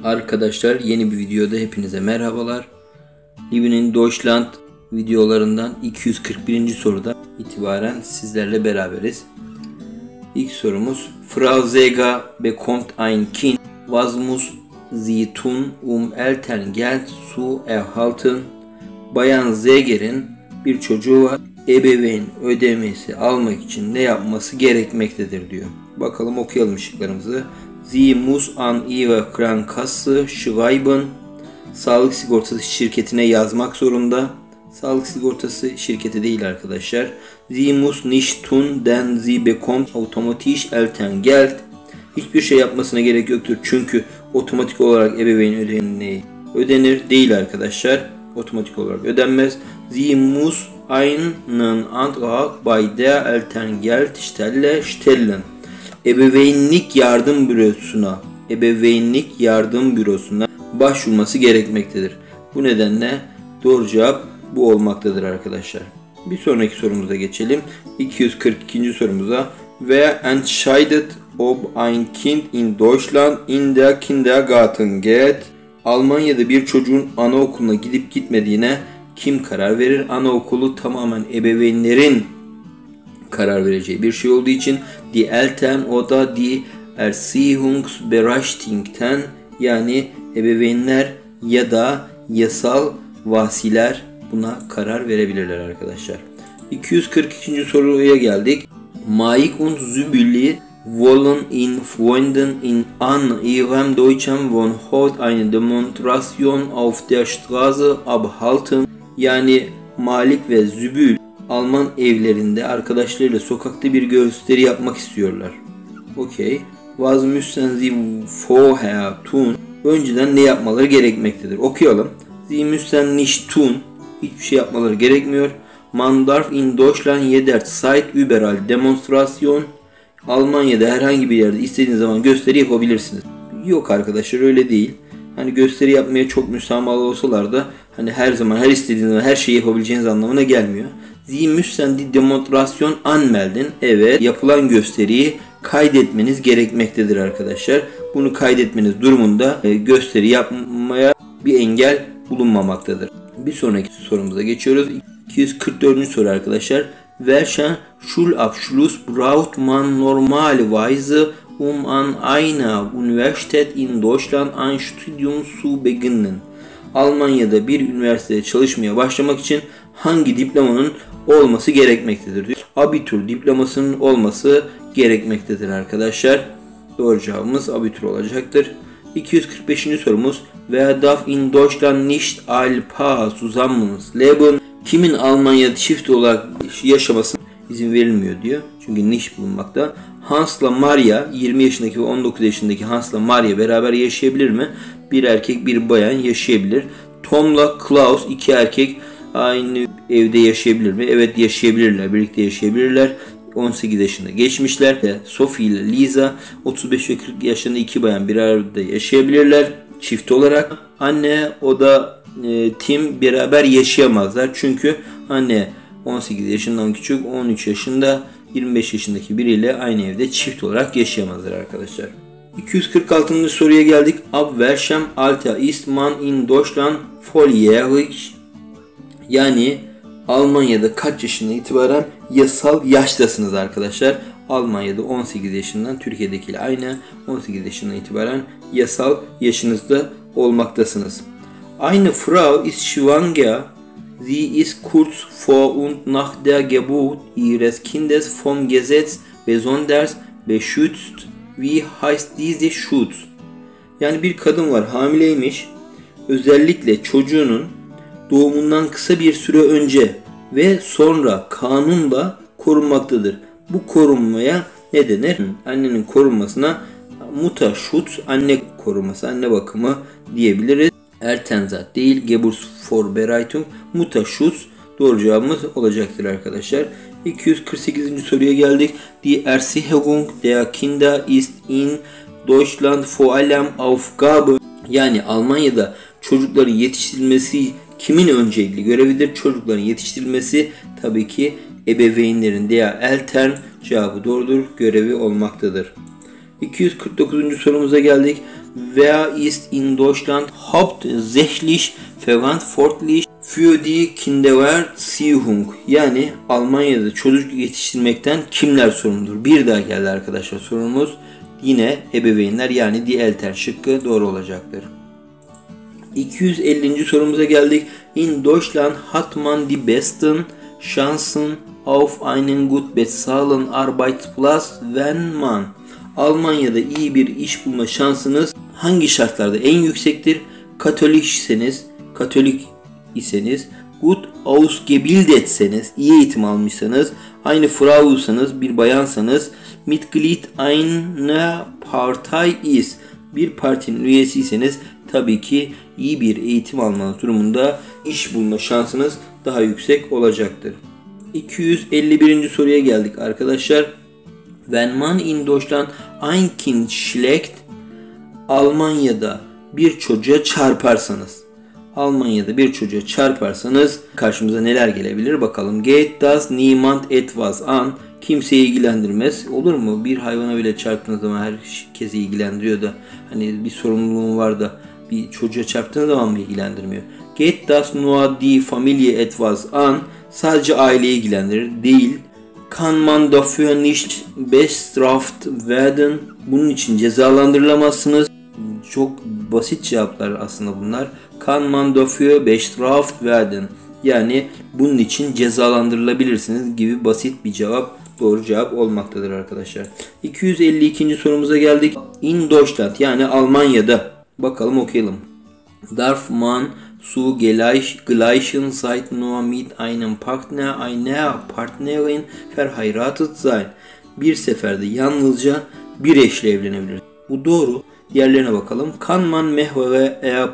Arkadaşlar, yeni bir videoda hepinize merhabalar. Liebenden Deutschland videolarından 241. soruda itibaren sizlerle beraberiz. İlk sorumuz: Frau Zeger bekommt ein Kind. Was muss sie tun, Elterngeld zu erhalten? Bayan Zeger'in bir çocuğu var. Ebeveyn ödemesi almak için ne yapması gerekmektedir diyor. Bakalım, okuyalım şıklarımızı. Sie muss an ihre Krankenkasse schreiben. Sağlık sigortası şirketine yazmak zorunda. Sağlık sigortası şirketi değil arkadaşlar. Sie muss nicht tun, denn sie bekommt automatisch Elterngeld. Hiçbir şey yapmasına gerek yoktur çünkü otomatik olarak ebeveyn ödenir. Değil arkadaşlar. Otomatik olarak ödenmez. Sie muss einen Antrag bei der Elterngeldstelle stellen. Ebeveynlik yardım bürosuna başvurması gerekmektedir. Bu nedenle doğru cevap bu olmaktadır arkadaşlar. Bir sonraki sorumuza geçelim. 242. sorumuza. Wer entscheidet ob ein Kind in Deutschland in der Kindergarten geht? Almanya'da bir çocuğun anaokuluna gidip gitmediğine kim karar verir? Anaokulu tamamen ebeveynlerin karar vereceği bir şey olduğu için die Eltern oder die Erziehungsberechtigten, yani ebeveynler ya da yasal vasiler buna karar verebilirler arkadaşlar. 242. soruya geldik. Maik und Sibylle wollen in Freunden an ihrem deutschen Wohnort eine Demonstration auf der Straße abhalten. Yani Malik ve Zübül Alman evlerinde arkadaşlarıyla sokakta bir gösteri yapmak istiyorlar. Okey. Was müssen sie vorher tun? Önceden ne yapmaları gerekmektedir? Okuyalım. Sie müssen nicht tun. Hiçbir şey yapmaları gerekmiyor. Man darf in Deutschland jederzeit überall Demonstration. Almanya'da herhangi bir yerde istediğiniz zaman gösteri yapabilirsiniz. Yok arkadaşlar, öyle değil. Hani gösteri yapmaya çok müsamahalı olsalar da hani her zaman, her istediğiniz zaman her şeyi yapabileceğiniz anlamına gelmiyor. Sie müssen die Demonstration anmelden. Evet, yapılan gösteriyi kaydetmeniz gerekmektedir arkadaşlar. Bunu kaydetmeniz durumunda gösteri yapmaya bir engel bulunmamaktadır. Bir sonraki sorumuza geçiyoruz. 244. soru arkadaşlar. Welchen Schulabschluss braucht man normalerweise an einer Universität in Deutschland ein Studium zu beginnen? Almanya'da bir üniversitede çalışmaya başlamak için hangi diplomanın olması gerekmektedir diyor. Abitur diplomasının olması gerekmektedir arkadaşlar. Doğru cevabımız abitur olacaktır. 245. sorumuz. Wer darf in Deutschland nicht als Paar zusammenleben? Kimin Almanya'da çift olarak yaşamasına izin verilmiyor diyor. Çünkü nicht bulunmakta. Hans'la Maria, 20 yaşındaki ve 19 yaşındaki Hans'la Maria beraber yaşayabilir mi? Bir erkek bir bayan yaşayabilir. Tom'la Klaus, iki erkek aynı evde yaşayabilir mi? Evet, yaşayabilirler. Birlikte yaşayabilirler. 18 yaşında geçmişler. Sophie ile Lisa 35 ve 40 yaşında iki bayan bir arada yaşayabilirler çift olarak. Anne o da Tim beraber yaşayamazlar. Çünkü anne 18 yaşından küçük, 13 yaşında, 25 yaşındaki biriyle aynı evde çift olarak yaşayamazlar arkadaşlar. 246. soruya geldik. Ab welchem Alter ist man in Deutschland volljährig? Yani Almanya'da kaç yaşından itibaren yasal yaştasınız arkadaşlar? Almanya'da 18 yaşından, Türkiye'dekiyle aynı, 18 yaşından itibaren yasal yaşınızda olmaktasınız. Eine Frau ist schwanger. Sie ist kurz vor und nach der Geburt ihres Kindes vom Gesetz besonders beschützt. Wie heißt diese Schutz? Yani bir kadın var, hamileymiş. Özellikle çocuğunun doğumundan kısa bir süre önce ve sonra kanunla korunmaktadır. Bu korunmaya ne denir? Annenin korunmasına Mutterschutz, anne koruması, anne bakımı diyebiliriz. Elternschaft değil, Geburtsvorbereitung, Mutterschutz doğru cevabımız olacaktır arkadaşlar. 248. soruya geldik. Die Erziehung der Kinder ist in Deutschland vor allem Aufgabe. Yani Almanya'da çocukların yetiştirilmesi kimin öncelikli görevidir? Çocukların yetiştirilmesi tabii ki ebeveynlerin der Eltern cevabı doğrudur, görevi olmaktadır. 249. sorumuza geldik. Wer ist in Deutschland hauptsächlich verantwortlich für die Kindererziehung? Yani Almanya'da çocuk yetiştirmekten kimler sorumludur? Bir daha geldi arkadaşlar sorumuz. Yine ebeveynler, yani die Eltern şıkkı doğru olacaktır. 250. sorumuza geldik. In Deutschland hat man die besten Chancen auf einen gut bezahlten Arbeitsplatz, wenn man. Almanya'da iyi bir iş bulma şansınız hangi şartlarda en yüksektir? Katolik iseniz, gut ausgebildetseniz, iyi eğitim almışsanız, eine Frau'sanız, bir bayansanız, Mitglied einer Partei ist, bir partinin üyesiyseniz tabii ki iyi bir eğitim almanız durumunda iş bulma şansınız daha yüksek olacaktır. 251. soruya geldik arkadaşlar. Wenn man in Deutschland ein Kind schlägt, Almanya'da bir çocuğa çarparsanız, karşımıza neler gelebilir bakalım. Geht das niemand etwas an? Kimseyi ilgilendirmez. Olur mu? Bir hayvana bile çarptığınız zaman herkesi ilgilendiriyor da, hani bir sorumluluğun var da bir çocuğa çarptığınız zaman mı ilgilendirmiyor? Geht das nur die Familie etwas an? Sadece aileyi ilgilendirir. Değil. Kann man dafür nicht bestraft werden? Bunun için cezalandırılamazsınız. Çok basit cevaplar aslında bunlar. Kann man dafür bestraft werden? Yani bunun için cezalandırılabilirsiniz gibi basit bir cevap doğru cevap olmaktadır arkadaşlar. 252. sorumuza geldik. In Deutschland, yani Almanya'da. Bakalım okuyalım. Darf man zu gleichen Zeit nur mit einem Partner, einer Partnerin verheiratet sein? Bir seferde yalnızca bir eşle evlenebilir. Bu doğru. Diğerlerine bakalım. Kann man mehrere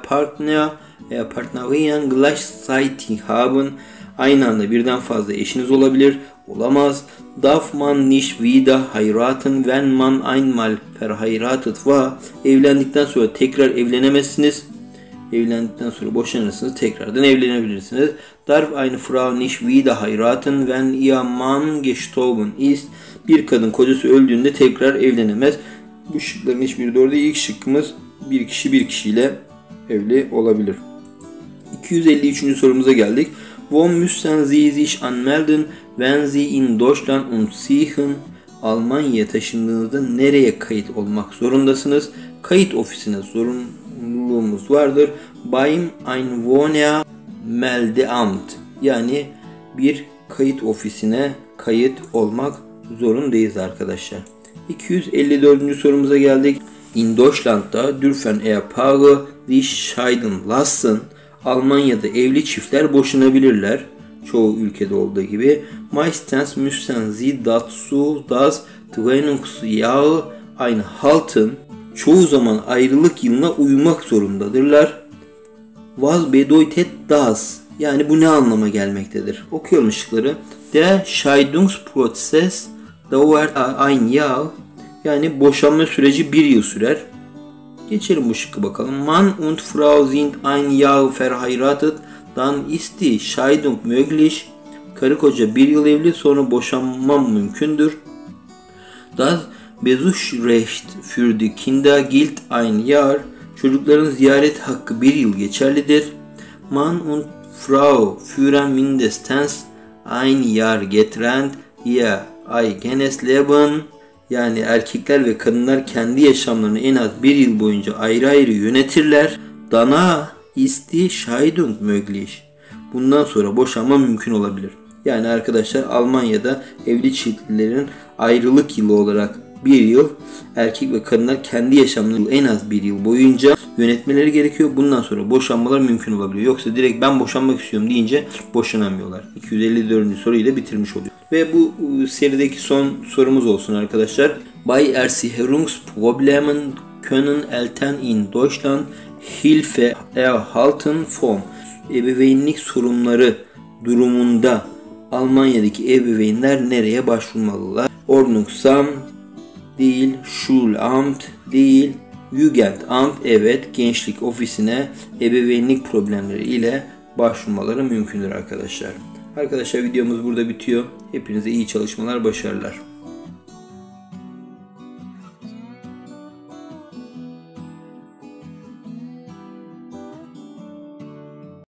Partnerin gleichzeitig haben? Aynı anda birden fazla eşiniz olabilir. Olamaz. Darf man nicht wieder heiraten, wenn man einmal verheiratet war? Evlendikten sonra tekrar evlenemezsiniz. Evlendikten sonra boşanırsınız, tekrardan evlenebilirsiniz. Darf eine Frau nicht wieder heiraten, wenn ihr Mann gestorben ist? Bir kadın kocası öldüğünde tekrar evlenemez. Bu şıkların hiçbiri doğru değil. İlk şıkkımız bir kişi bir kişiyle evli olabilir. 253. sorumuza geldik. Wo müssen Sie sich anmelden, wenn Sie in Deutschland umziehen? Almanya'ya taşındığınızda nereye kayıt olmak zorundasınız? Kayıt ofisine zorunluluğumuz vardır. Beim Einwohnermeldeamt, yani bir kayıt ofisine kayıt olmak zorundayız arkadaşlar. 254. sorumuza geldik. In Deutschland'da dürfen Ehepaare sich scheiden lassen. Almanya'da evli çiftler boşanabilirler. Çoğu ülkede olduğu gibi. Meistens müssen sie dazu das Trennungsjahr einhalten. Çoğu zaman ayrılık yılına uymak zorundadırlar. Was bedeutet das? Yani bu ne anlama gelmektedir? Okuyalım şıkları. Der Scheidungsprozess dauert ein Jahr. Yani boşanma süreci bir yıl sürer. Geçelim bu şıkkı bakalım. Mann und Frau sind ein Jahr verheiratet, dann ist die Scheidung möglich. Karı koca bir yıl evli, sonra boşanma mümkündür. Das Besuchsrecht für die Kinder gilt ein Jahr. Çocukların ziyaret hakkı bir yıl geçerlidir. Mann und Frau führen mindestens ein Jahr getrennt ihr eigenes Leben. Yani erkekler ve kadınlar kendi yaşamlarını en az bir yıl boyunca ayrı ayrı yönetirler. Danach ist die Scheidung möglich. Bundan sonra boşanma mümkün olabilir. Yani arkadaşlar Almanya'da evli çiftlerin ayrılık yılı olarak bir yıl, erkek ve kadınlar kendi yaşamlarını en az bir yıl boyunca yönetmeleri gerekiyor. Bundan sonra boşanmalar mümkün olabiliyor. Yoksa direkt ben boşanmak istiyorum deyince boşanamıyorlar. 254. soruyu da bitirmiş oluyor. Ve bu serideki son sorumuz olsun arkadaşlar. Bei Erziehungsproblemen können Eltern in Deutschland Hilfe erhalten von. Ebeveynlik sorunları durumunda Almanya'daki ebeveynler nereye başvurmalılar? Ordnungsamt değil, Schulamt değil, Jugendamt, evet, gençlik ofisine ebeveynlik problemleri ile başvurmaları mümkündür arkadaşlar. Arkadaşlar videomuz burada bitiyor. Hepinize iyi çalışmalar, başarılar.